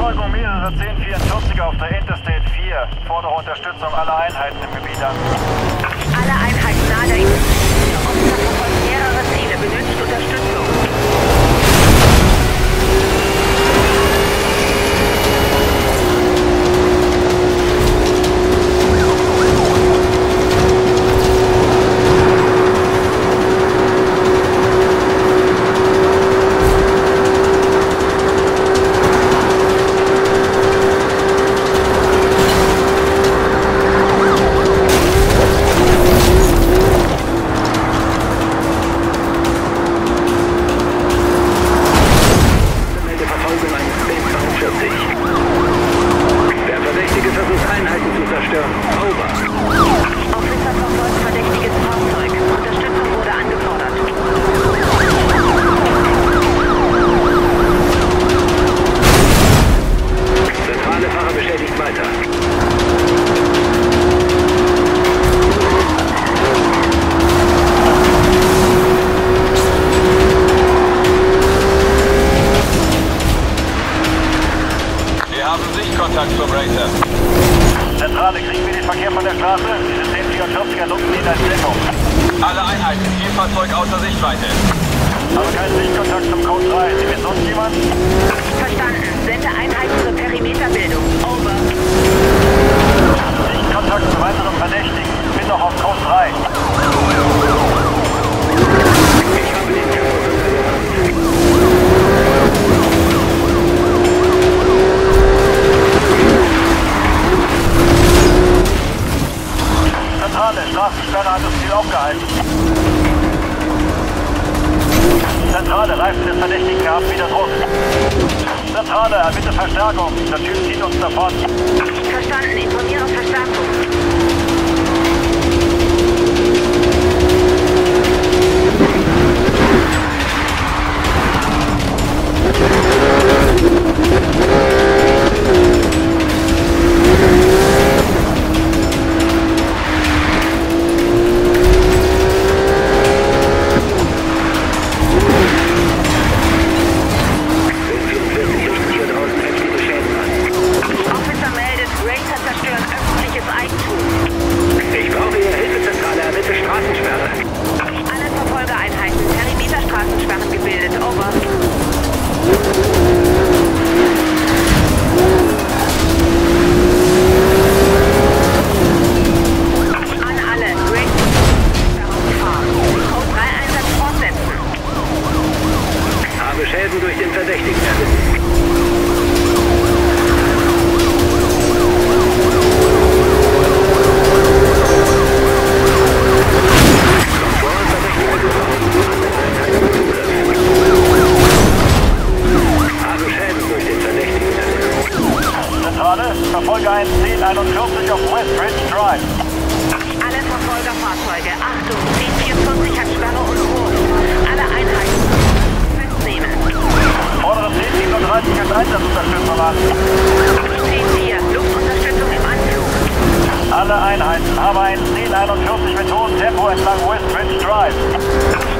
Verfolgung mehrerer 1044 auf der Interstate 4. Fordere Unterstützung aller Einheiten im Gebiet an. Alle Einheiten nahe der Interstate. Officer verfolgt mehrere Ziele, benötigt Unterstützung. Kontakt zum Racer. Zentrale, kriegen wir den Verkehr von der Straße? Diese 1044er nutzen ihn als Deckung. Alle Einheiten, Zielfahrzeug außer Sichtweite. Aber keinen Sichtkontakt zum Code 3. Sieht jetzt sonst jemand? Verstanden. Sende Einheiten zur Perimeterbildung. Over. Sichtkontakt zu weiteren Verdächtigen. Bin noch auf Code 3. Zentrale, Straßensperre hat das Ziel aufgehalten. Zentrale, Reifen des Verdächtigen gehabt, wieder Druck. Zentrale, bitte Verstärkung. Der Typ zieht uns davon. Verstanden, informiere Verstärkung. Schäden durch den Verdächtigen erlitten. Habe Schäden durch den Verdächtigen erlitten. Zentrale, Verfolger 1041 auf Westridge Drive. Alle Verfolgerfahrzeuge, Achtung, 1044 hat Sperre und Rot. Alle Einheiten festnehmen. Fordere 1037 als Einsatzunterstützung an. 10-4, Luftunterstützung im Anflug. Alle Einheiten, habe einen 1041 mit hohem Tempo entlang Westridge Drive.